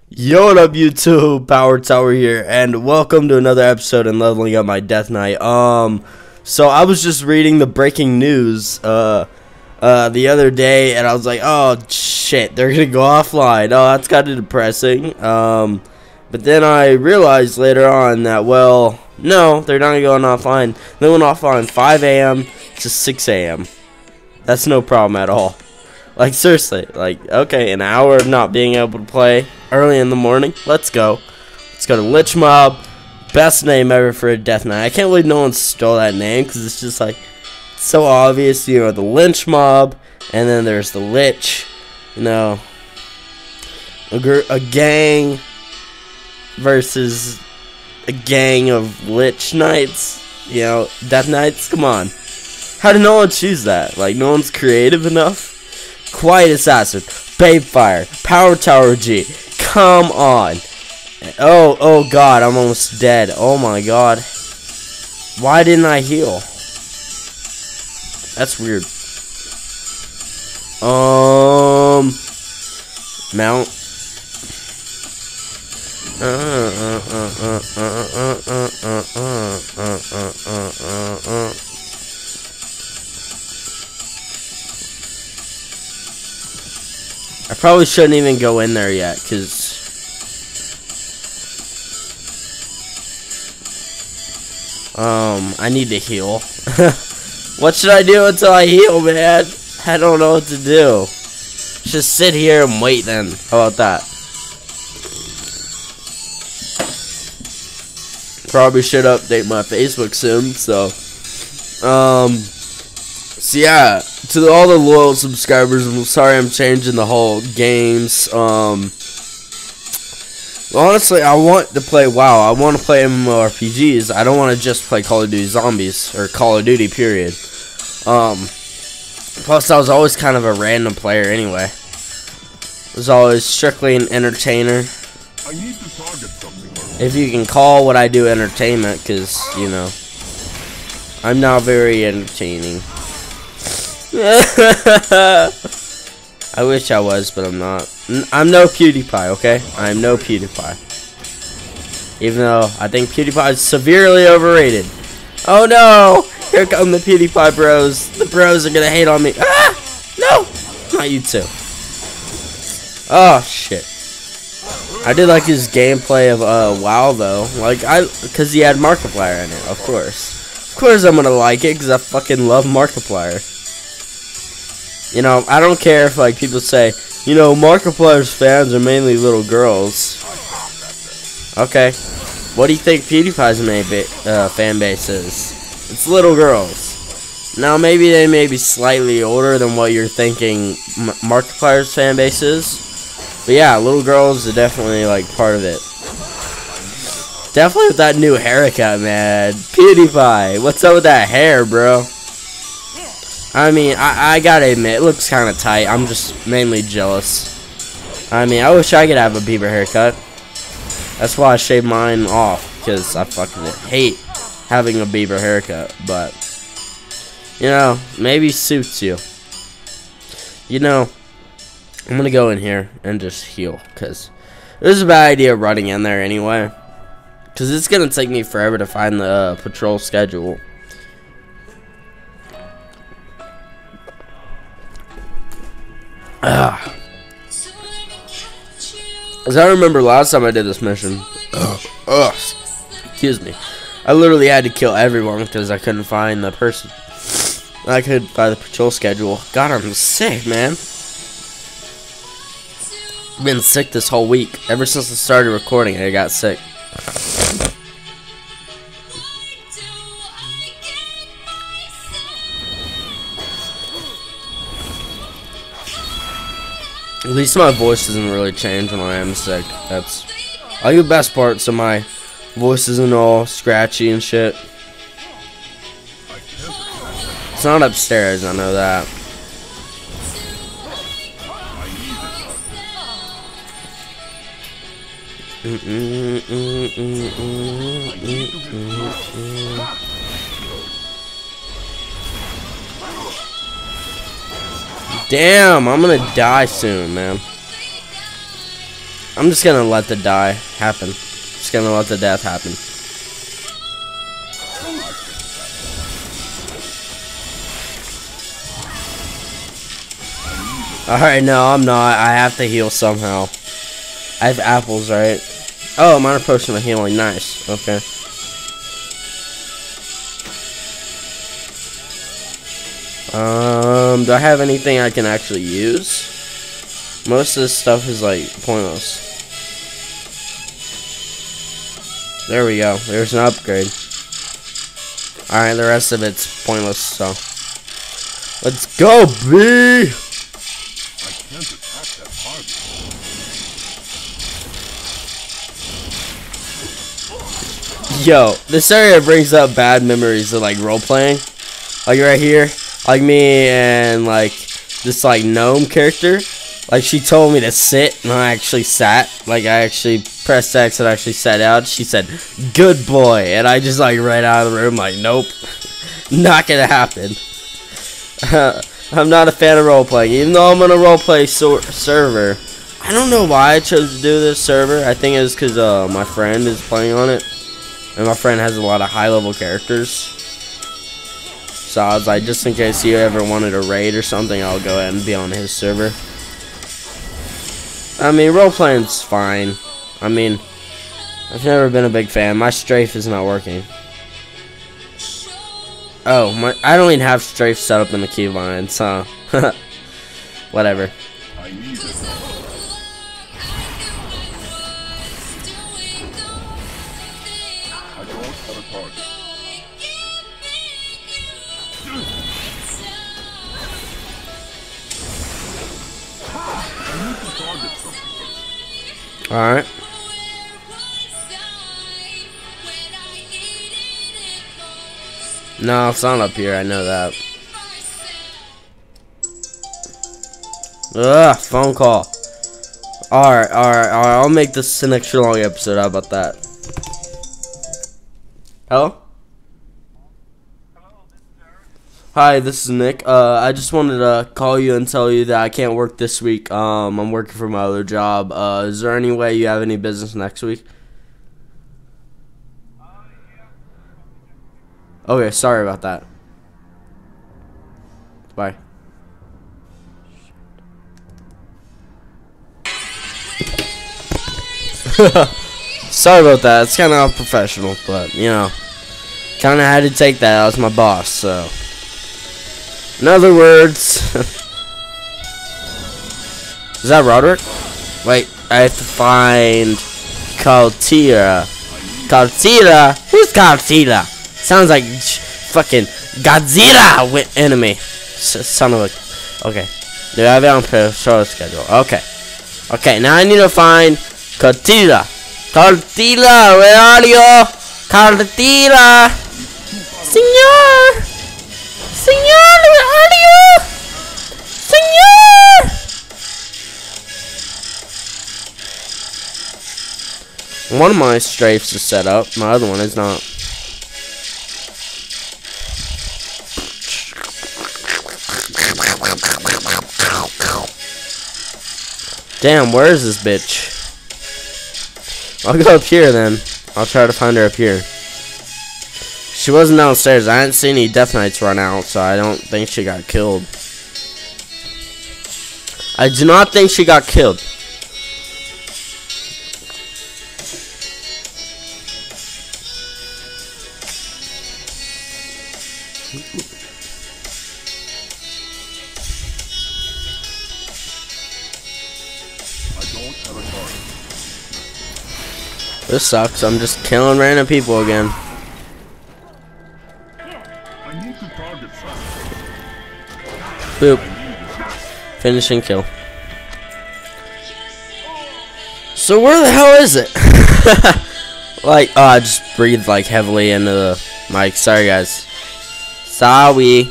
Yo, what up, YouTube? PowerTower here, and welcome to another episode in Leveling Up My Death Knight. So I was just reading the breaking news, the other day, and I was like, oh, shit, they're gonna go offline. Oh, that's kind of depressing. But then I realized later on that, well, no, they're not going offline. They went offline 5 a.m. to 6 a.m. That's no problem at all. Like, seriously, like, okay, an hour of not being able to play early in the morning. Let's go. Let's go to Lich Mob. Best name ever for a Death Knight. I can't believe no one stole that name, because it's just, like, so obvious. You know, the Lynch Mob, and then there's the Lich. You know, a gang versus a gang of Lich Knights. You know, Death Knights, come on. How did no one choose that? Like, no one's creative enough? Quiet Assassin, Babefire, PowerTowerG, come on. Oh god, I'm almost dead. Oh my god. Why didn't I heal? That's weird. Mount. I probably shouldn't even go in there yet, because I need to heal. What should I do until I heal, man? I don't know what to do. Just sit here and wait then. How about that? Probably should update my Facebook soon, so yeah, to all the loyal subscribers, I'm sorry I'm changing the whole games. Honestly, I want to play WoW. I want to play MMORPGs. I don't want to just play Call of Duty Zombies, or Call of Duty, period. Plus, I was always kind of a random player anyway. I was always strictly an entertainer. I need to target something. If you can call what I do entertainment, because, you know, I'm not very entertaining. I wish I was, but I'm not. I'm no PewDiePie, okay? I'm no PewDiePie. Even though I think PewDiePie is severely overrated. Oh no! Here come the PewDiePie bros. The bros are gonna hate on me. Ah! No! Not you two. Oh shit. I did like his gameplay of WoW though. Like, cause he had Markiplier in it, of course. Of course I'm gonna like it, cause I fucking love Markiplier. You know, I don't care if, like, people say, you know, Markiplier's fans are mainly little girls. Okay. What do you think PewDiePie's main fan base is? It's little girls. Now, maybe they may be slightly older than what you're thinking Markiplier's fan base is. But yeah, little girls are definitely, like, part of it. Definitely with that new haircut, man. PewDiePie, what's up with that hair, bro? I mean, I gotta admit, it looks kind of tight. I'm just mainly jealous. I mean, I wish I could have a Bieber haircut. That's why I shaved mine off, because I fucking hate having a Bieber haircut. But, you know, maybe suits you. You know, I'm gonna go in here and just heal, because it was a bad idea running in there anyway. Because it's gonna take me forever to find the patrol schedule. As I remember last time I did this mission, excuse me, I literally had to kill everyone because I couldn't find the person. I couldn't find the patrol schedule. God, I'm sick, man. I've been sick this whole week. Ever since I started recording, I got sick. At least my voice doesn't really change when I am sick. That's all the best part, so my voice isn't all scratchy and shit. It's not upstairs, I know that. Damn, I'm gonna die soon, man. I'm just gonna let the die happen. Just gonna let the death happen. Alright, no, I'm not. I have to heal somehow. I have apples, right? Oh, minor potion of healing. Nice. Okay. Do I have anything I can actually use? Most of this stuff is like pointless. There we go. There's an upgrade. Alright, the rest of it's pointless, so. Let's go, B! I can't attack that target. Yo, this area brings up bad memories of like role playing. Like right here, like me and like this like gnome character. Like she told me to sit and I actually sat. Like I actually pressed X and actually sat out. She said, "Good boy," and I just like ran out of the room like, nope, not gonna happen. I'm not a fan of role playing, even though I'm on a roleplay server. I don't know why I chose to do this server. I think it's because my friend is playing on it, and my friend has a lot of high-level characters. So I was like, just in case you ever wanted a raid or something, I'll go ahead and be on his server. I mean, role playing's fine. I mean, I've never been a big fan. My strafe is not working. Oh, I don't even have strafe set up in the keybind, so whatever. I need it. I don't have a target. I need to target something first. Alright. No, it's not up here, I know that. Ugh, phone call. Alright, I'll make this an extra long episode, how about that? Hello? Hi, this is Nick. I just wanted to call you and tell you that I can't work this week. I'm working for my other job. Is there any way you have any business next week? Okay, sorry about that. Bye. Sorry about that. It's kind of unprofessional, but, you know, kind of had to take that. I was my boss, so. In other words, is that Roderick? Wait, I have to find Kaltira. Kaltira? Who's Kaltira? Sounds like fucking Godzilla with enemy. Son of a. Okay. Do I have it on show schedule? Okay. Okay, now I need to find Kaltira. Kaltira, where are you? Kaltira. Senor! Senor, where are you? Senor! One of my strafes is set up, my other one is not. Damn, where is this bitch? I'll go up here then. I'll try to find her up here. She wasn't downstairs. I hadn't seen any Death Knights run out, so I don't think she got killed. I do not think she got killed. This sucks. I'm just killing random people again. I need to target something. Boop. Finishing kill. So where the hell is it? Like, oh, I just breathed like heavily into the mic. Sorry, guys. Sorry.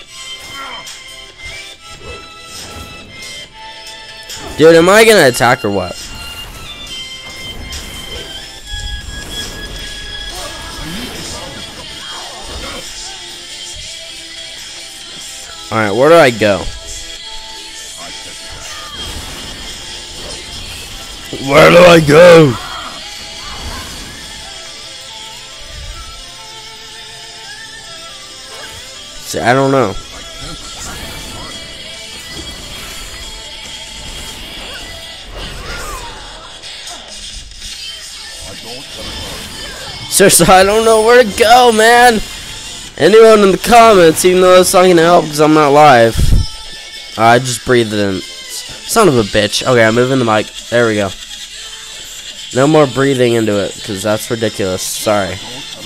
Dude, am I gonna attack or what? Alright, where do I go? Where do I go? See, I don't know. Seriously, I don't know where to go, man. Anyone in the comments, even though it's not gonna help because I'm not live. I just breathed it in. Son of a bitch. Okay, I'm moving the mic. There we go. No more breathing into it because that's ridiculous. Sorry.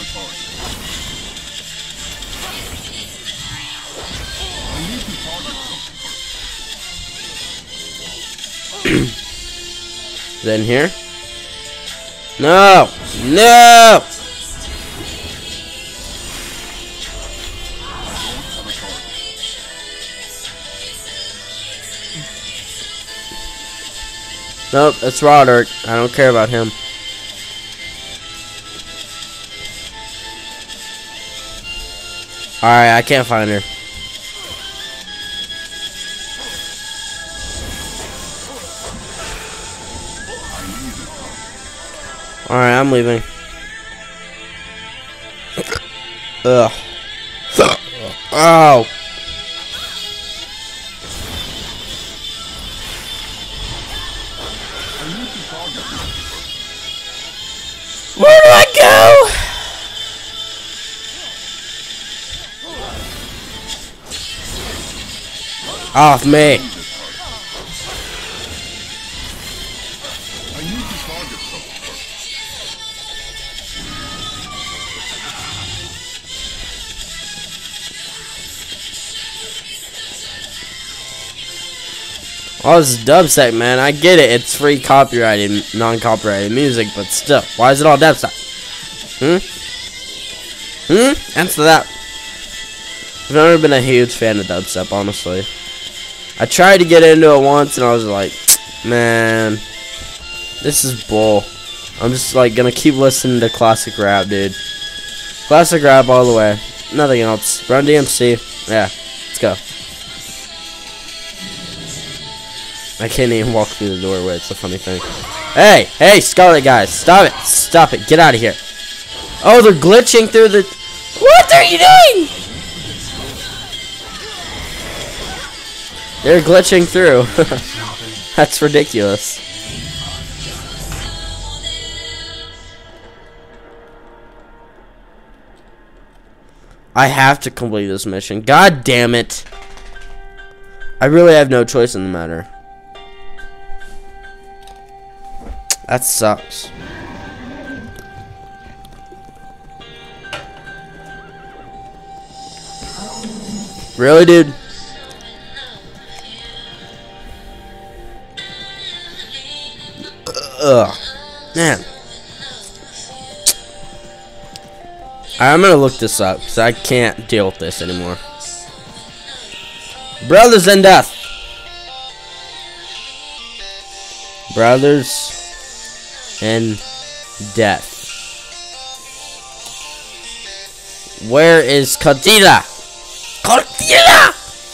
Is it in here? No! No! Nope, it's Roderick. I don't care about him. Alright, I can't find her. Alright, I'm leaving. Ugh. Oh. Where do I go? Off me. Oh, this is dubstep, man. I get it. It's free copyrighted, non-copyrighted music, but still. Why is it all dubstep? Answer that. I've never been a huge fan of dubstep, honestly. I tried to get into it once, and I was like, man, this is bull. I'm just, like, gonna keep listening to classic rap, dude. Classic rap all the way. Nothing else. Run DMC. Yeah, let's go. I can't even walk through the doorway. It's a funny thing. Hey, hey, Scarlet guys, stop it, stop it, get out of here. Oh, they're glitching through the. What are you doing? They're glitching through. That's ridiculous. I have to complete this mission. God damn it. I really have no choice in the matter. That sucks. Really, dude? Ugh. Man. I'm gonna look this up because I can't deal with this anymore. Brothers in death. Brothers in death. Where is Cordilla? Cordilla!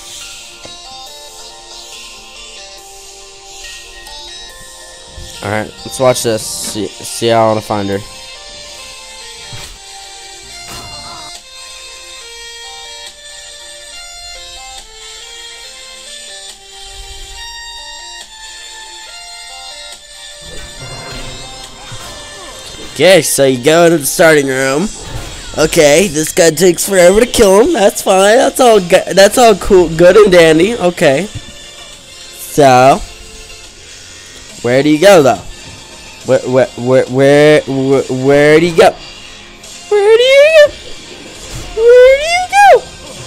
Alright, let's watch this. See how I want to find her. Okay, so you go into the starting room. Okay, this guy takes forever to kill him. That's fine. That's all. That's all cool, good and dandy. Okay. So, where do you go though? Where do you go? Where do you go? Where do you go? Where do you go? Where do you go?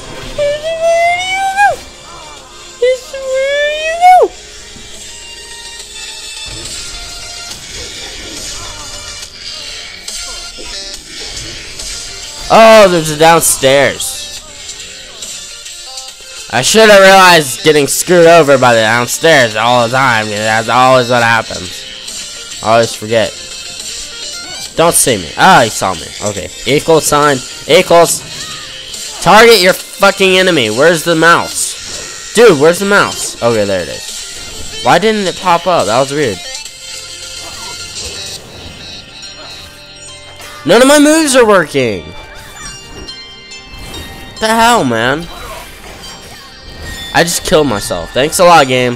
Where do you go? Oh, there's a downstairs. I should have realized getting screwed over by the downstairs all the time. That's always what happens. I always forget. Don't see me. Ah, he saw me. Okay. Equal sign. Equals. Target your fucking enemy. Where's the mouse? Dude, where's the mouse? Okay, there it is. Why didn't it pop up? That was weird. None of my moves are working. What the hell, man? I just killed myself. Thanks a lot, game.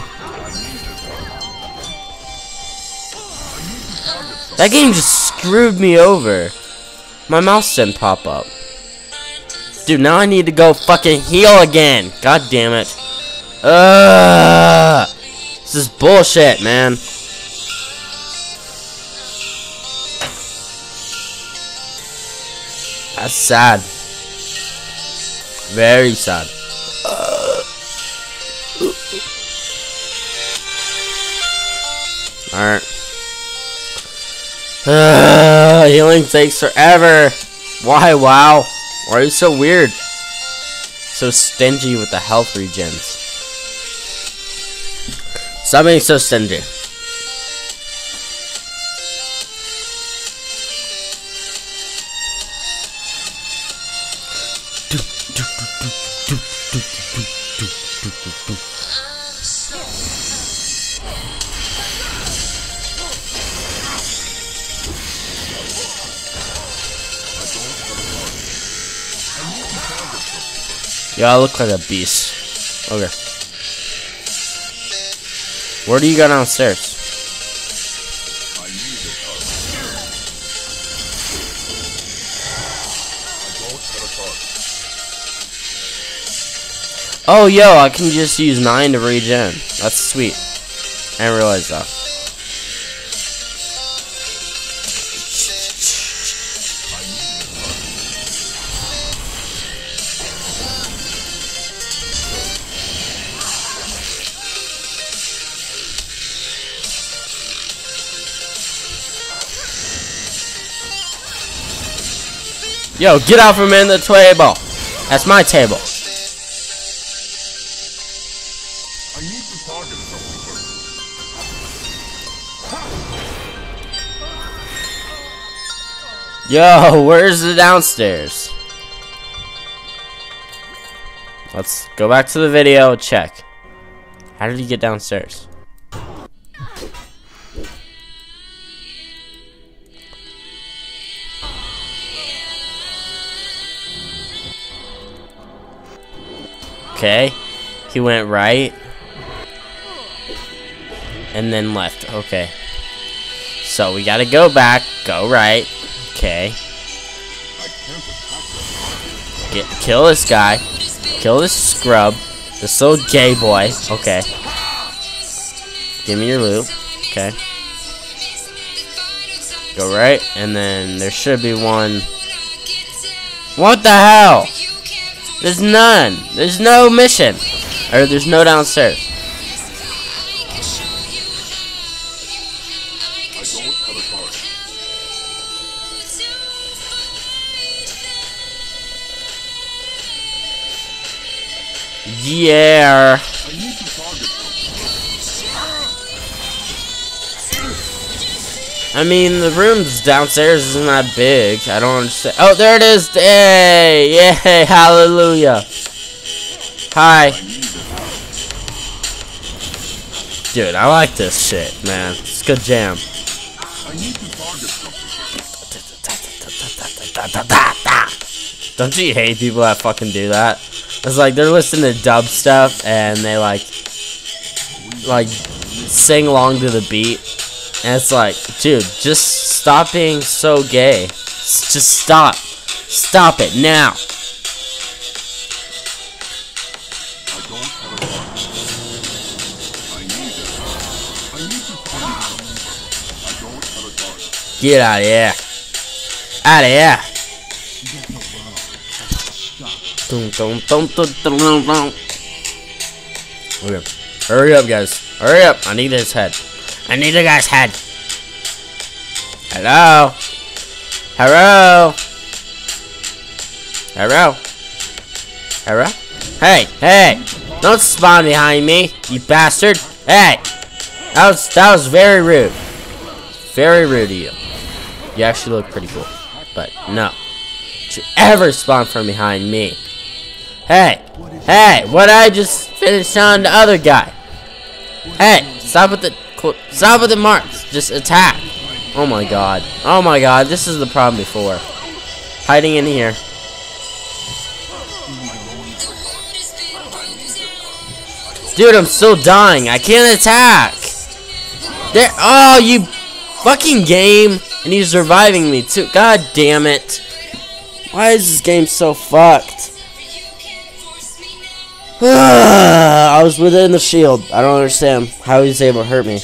That game just screwed me over. My mouse didn't pop up. Dude, now I need to go fucking heal again. God damn it. This is bullshit, man. That's sad. Very sad. Alright. Healing takes forever. Why, wow? Why are you so weird? So stingy with the health regens. Stop being so stingy. Yeah, I look like a beast. Okay. Where do you go downstairs? Oh, yo, I can just use 9 to regen. That's sweet. I didn't realize that. Yo, get out from in the table. That's my table. I need to target something. Yo, where's the downstairs? Let's go back to the video, check. How did he get downstairs? Okay, he went right and then left. Okay, so we gotta go back, go right. Okay, kill this guy, kill this scrub, this little gay boy. Okay, give me your loot. Okay, go right, and then there should be one. What the hell? There's none. There's no mission. Or there's no downstairs. Yeah. I mean, the room's downstairs isn't that big. I don't understand. Oh, there it is. Hey, yay, hallelujah. Hi. Dude, I like this shit, man. It's a good jam. Don't you hate people that fucking do that? It's like they're listening to dub stuff and they like sing along to the beat. And it's like, dude, just stop being so gay. Just stop. Stop it now. Get out of here. Out of here. Okay. Hurry up, guys. Hurry up. I need his head. I need the guy's head. Hello? Hello? Hello? Hello? Hey, hey! Don't spawn behind me, you bastard! Hey! That was very rude. Very rude of you. You actually look pretty cool. But no. Don't you ever spawn from behind me. Hey! Hey! What I just finished on the other guy? Hey! Stop with the marks. Just attack. Oh my god. Oh my god, this is the problem before. Hiding in here. Dude, I'm still dying. I can't attack. There. Oh, you fucking game. And he's reviving me too. God damn it. Why is this game so fucked? I was within the shield. I don't understand how he's able to hurt me.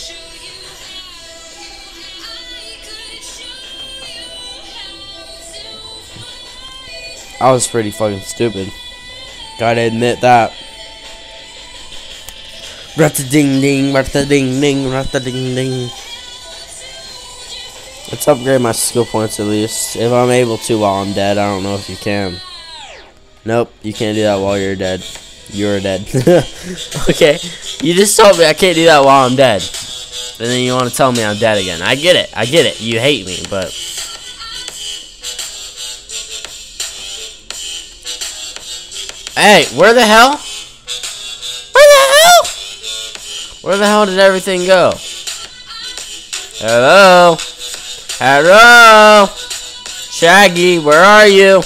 I was pretty fucking stupid. Gotta admit that. Rat-a-ding-ding, rat-a-ding-ding, rat-a-ding-ding. Let's upgrade my skill points at least. If I'm able to while I'm dead. I don't know if you can. Nope, you can't do that while you're dead. You're dead. Okay, you just told me I can't do that while I'm dead. And then you want to tell me I'm dead again. I get it. I get it. You hate me, but... Hey, where the hell? Where the hell? Where the hell did everything go? Hello? Hello? Shaggy, where are you?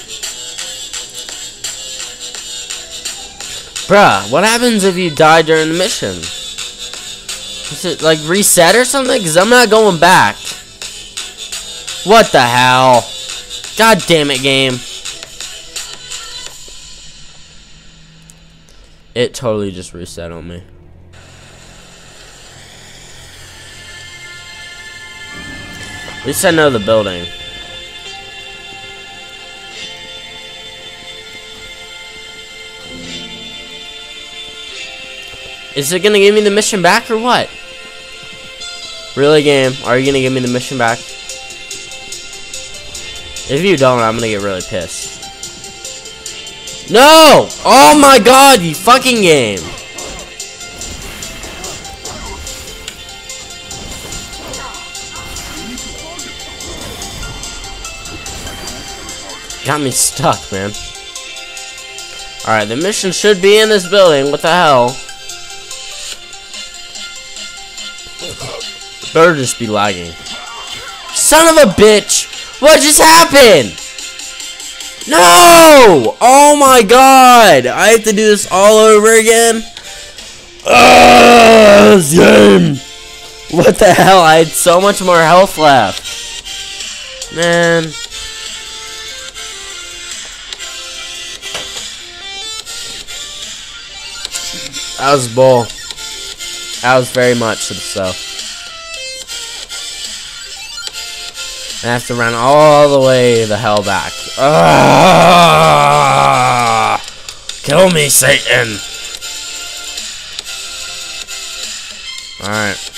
Bruh, what happens if you die during the mission? Is it like reset or something? Because I'm not going back. What the hell? God damn it, game. It totally just reset on me. At least I know the building. Is it gonna give me the mission back or what? Really, game? Are you gonna give me the mission back? If you don't, I'm gonna get really pissed. No! Oh my god, you fucking game! Got me stuck, man. Alright, the mission should be in this building. What the hell? Better just be lagging. Son of a bitch! What just happened? No! Oh my god! I have to do this all over again? This game! What the hell? I had so much more health left. Man. That was bull. That was very much so. I have to run all the way the hell back. Kill me, Satan! Alright.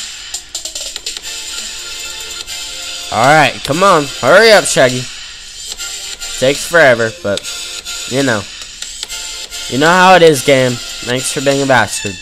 Alright, come on. Hurry up, Shaggy. Takes forever, but, you know. You know how it is, game. Thanks for being a bastard.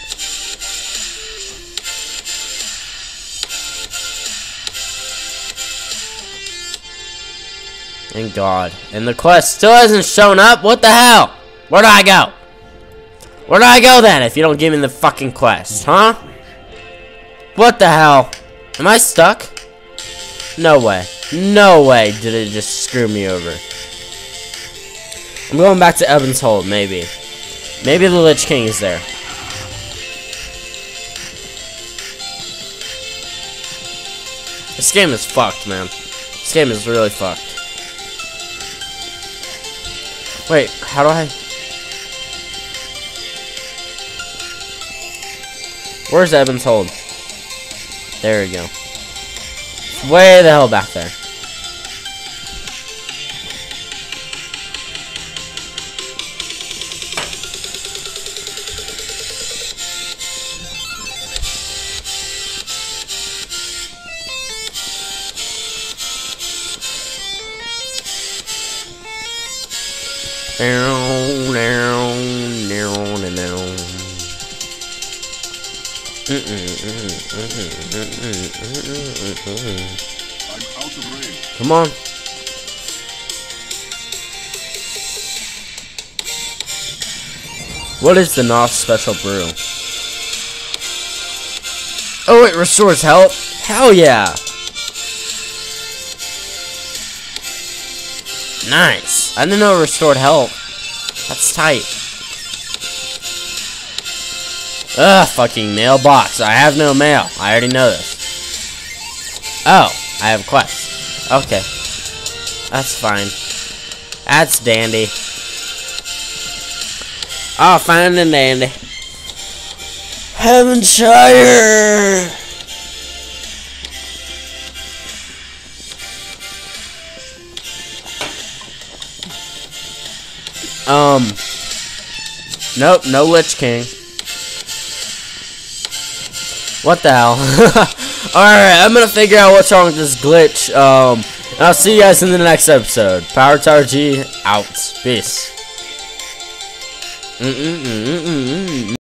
Thank God. And the quest still hasn't shown up? What the hell? Where do I go? Where do I go then if you don't give me the fucking quest, huh? What the hell? Am I stuck? No way. No way did it just screw me over. I'm going back to Evan's Hold, maybe. Maybe the Lich King is there. This game is fucked, man. This game is really fucked. Wait, how do I... Where's Evan's Hold? There we go. Way the hell back there. Come on. What is the Noth Special Brew? Oh, it restores health? Hell yeah. Nice. I didn't know it restored health. That's tight. Ugh, fucking mailbox. I have no mail. I already know this. Oh, I have a quest. Okay. That's fine. That's dandy. Oh, fine and dandy. Heavenshire! Nope, no Lich King. What the hell? Alright, I'm gonna figure out what's wrong with this glitch. And I'll see you guys in the next episode. PowerTowerG out. Peace.